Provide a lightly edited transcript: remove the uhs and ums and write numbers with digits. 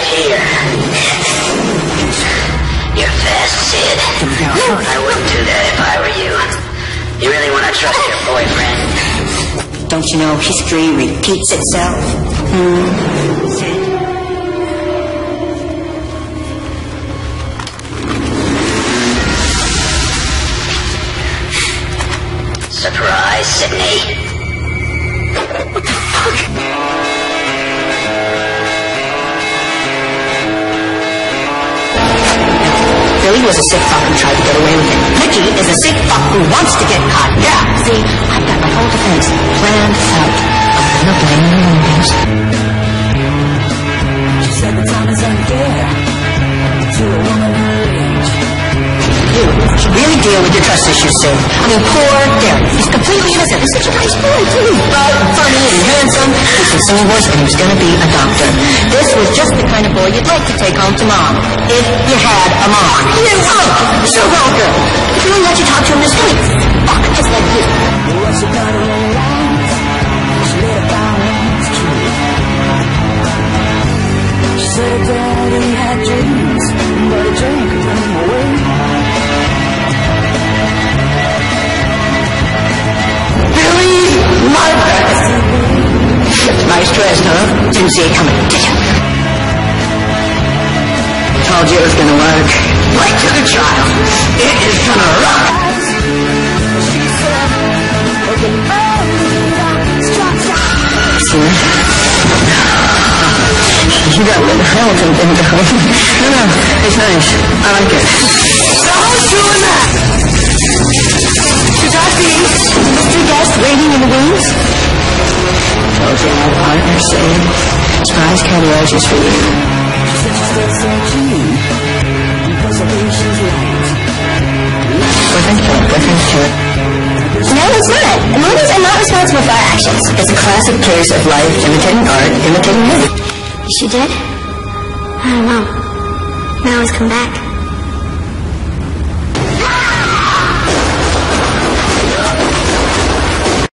right here. You're fast, Sid. I wouldn't do that if I were you. You really want to trust your boyfriend? Don't you know history repeats itself? Sid. Surprise, Sydney. What the fuck? Billy was a sick fuck who tried to get away with it. Mickey is a sick fuck who wants to get caught. Yeah. See, I've got my whole defense planned out. I'm gonna blame the movies. She said the time is unfair to a woman her age. You should really deal with your trust issues soon. I mean, poor Derek. He's completely innocent. He's such a nice boy, too. Bright and funny and handsome. He's a singing voice and he was going to be a doctor. This was just the kind of boy you'd like to take home to Mom. If you had a mom. You so welcome. If you really let you talk to him this way, fuck, just like you. What's it got to roll on? She let it down once true. She said Daddy had dreams, but he drank them away. Nice dress, huh? Didn't see it coming, did you? Told you it was gonna work. Right to the child. It is gonna rock. See? You got a little Hamilton thing going. No, it's nice. I like it. Someone's doing that! Should I be Mr. Guest waiting in the wings? Told you I want her saying surprise cardiologist for you. She said she's still searching, because I think she's right. Boyfriend's to it. No, it's not. The movies are not responsible for our actions. It's a classic case of life imitating art, imitating movie. Is she dead? I don't know. Now he's come back.